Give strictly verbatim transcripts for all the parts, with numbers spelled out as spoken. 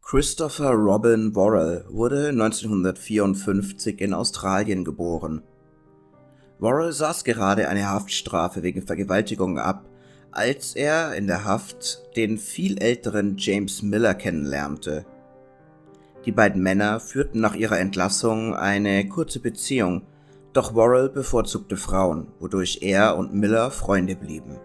Christopher Robin Worrell wurde neunzehnhundertvierundfünfzig in Australien geboren. Worrell saß gerade eine Haftstrafe wegen Vergewaltigung ab, als er in der Haft den viel älteren James Miller kennenlernte. Die beiden Männer führten nach ihrer Entlassung eine kurze Beziehung, doch Worrell bevorzugte Frauen, wodurch er und Miller Freunde blieben.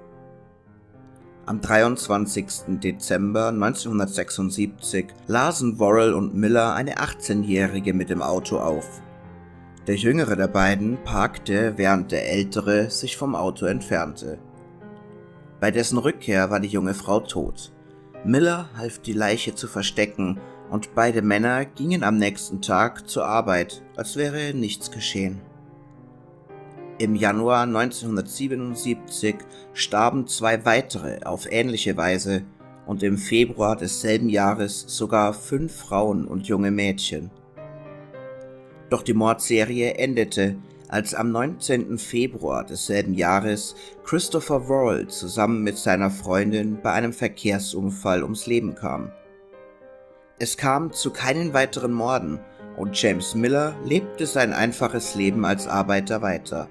Am dreiundzwanzigsten Dezember neunzehnhundertsechsundsiebzig lasen Worrell und Miller eine achtzehnjährige mit dem Auto auf. Der jüngere der beiden parkte, während der ältere sich vom Auto entfernte. Bei dessen Rückkehr war die junge Frau tot. Miller half, die Leiche zu verstecken, und beide Männer gingen am nächsten Tag zur Arbeit, als wäre nichts geschehen. Im Januar neunzehnhundertsiebenundsiebzig starben zwei weitere auf ähnliche Weise und im Februar desselben Jahres sogar fünf Frauen und junge Mädchen. Doch die Mordserie endete, als am neunzehnten Februar desselben Jahres Christopher Worrell zusammen mit seiner Freundin bei einem Verkehrsunfall ums Leben kam. Es kam zu keinen weiteren Morden und James Miller lebte sein einfaches Leben als Arbeiter weiter.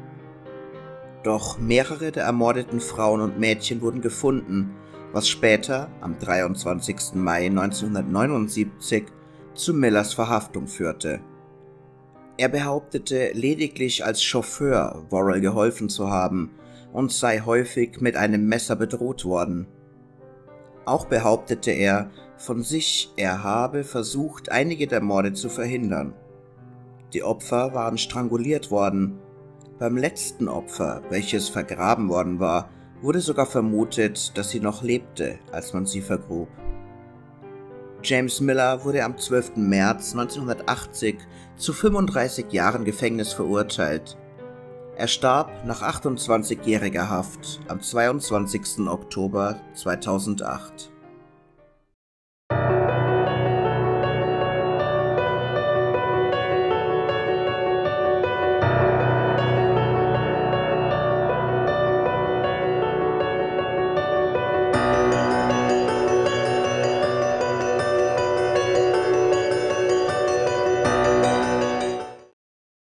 Doch mehrere der ermordeten Frauen und Mädchen wurden gefunden, was später, am dreiundzwanzigsten Mai neunzehnhundertneunundsiebzig, zu Millers Verhaftung führte. Er behauptete lediglich als Chauffeur Worrell geholfen zu haben und sei häufig mit einem Messer bedroht worden. Auch behauptete er von sich, er habe versucht, einige der Morde zu verhindern. Die Opfer waren stranguliert worden. Beim letzten Opfer, welches vergraben worden war, wurde sogar vermutet, dass sie noch lebte, als man sie vergrub. James Miller wurde am zwölften März neunzehnhundertachtzig zu fünfunddreißig Jahren Gefängnis verurteilt. Er starb nach achtundzwanzigjähriger Haft am zweiundzwanzigsten Oktober zweitausendacht.